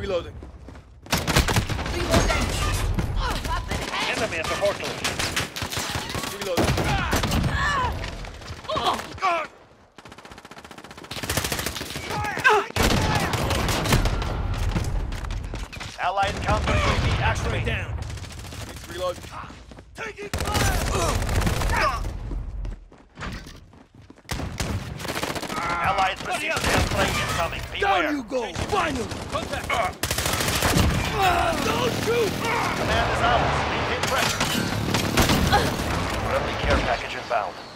Reloading. Reloading. Enemy at the portal. Reloading. Allied counter UAV activated. Down. Reload. Taking fire! Allied precision airstrike incoming. Beware. Down you go. Finally. Contact! Don't shoot. Command is ours. Maintain pressure. Friendly care package inbound.